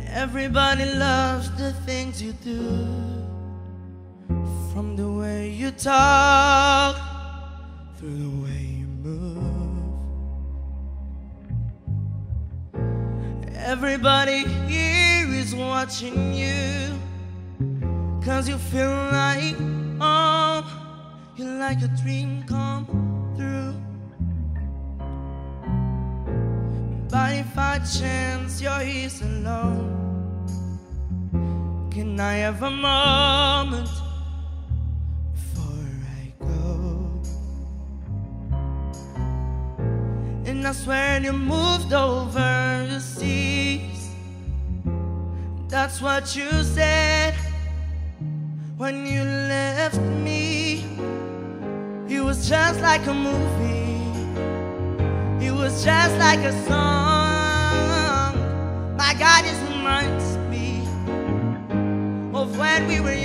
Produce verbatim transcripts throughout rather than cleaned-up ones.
Everybody loves the things you do, from the way you talk, through the way you move. Everybody here is watching you, 'cause you feel like, oh, you're like a dream come through. But if by chance you're here alone, can I have a moment before I go? And I swear you moved overseas. That's what you said when you left me. It was just like a movie. It was just like a song. My God, this reminds me of when we were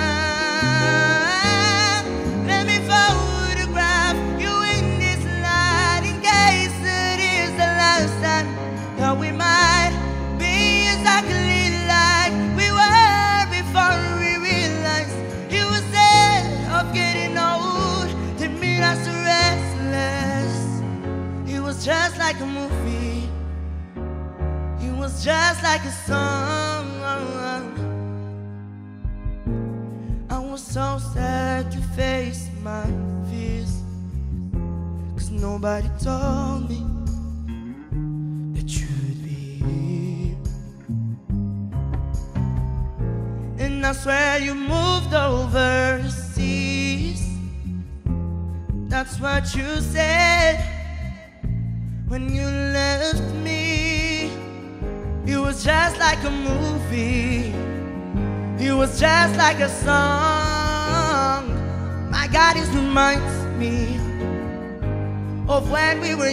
young. Let me photograph you in this light, in case it is the last time that we might be exactly like we were before we realized it was sad of getting old that made us restless. It was just like a movie. It was just like a song. I was so sad to face my fears, 'cause nobody told me that you'd be here. And I swear you moved overseas. That's what you said when you left me. It was just like a movie. It was just like a song. My God, it reminds me of when we were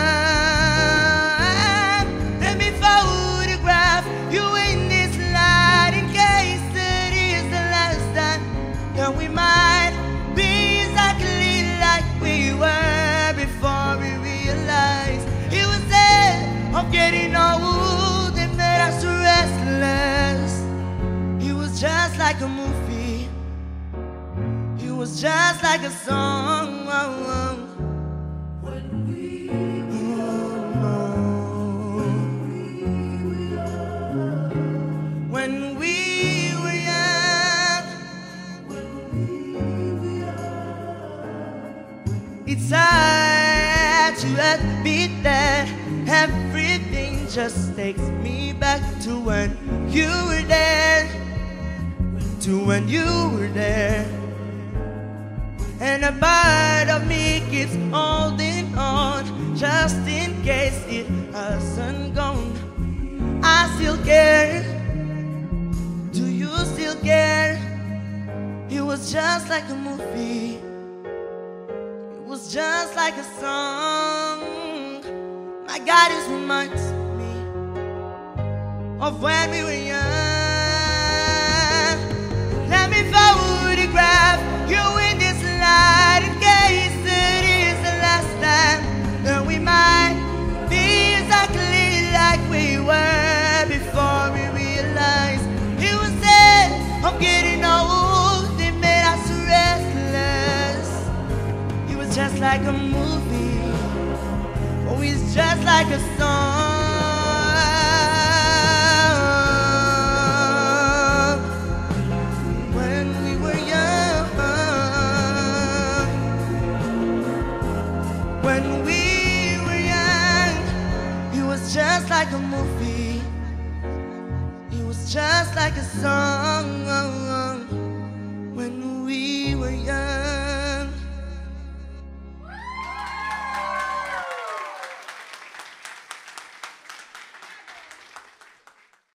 young. Let me photograph you in this light, in case it is the last time that we might be exactly like we were before we realized it was sad of getting old and made us restless. It was just like a movie. It was just like a song. When we When we were young. It's hard to admit that everything just takes me back to when you were there, to when you were there. And a part of me keeps holding on, just in case it hasn't gone. I still care. Do you still care? It was just like a movie. It was just like a song. My God, it reminds me of when we were young. Let me photograph you in this light, in case it is the last time that we might be exactly like we were before we realized it was sad of getting old. It made us restless. It was just like a movie. Oh, it's just like a song. When we were young, when we were young, it was just like a movie. It was just like a song. When we were young.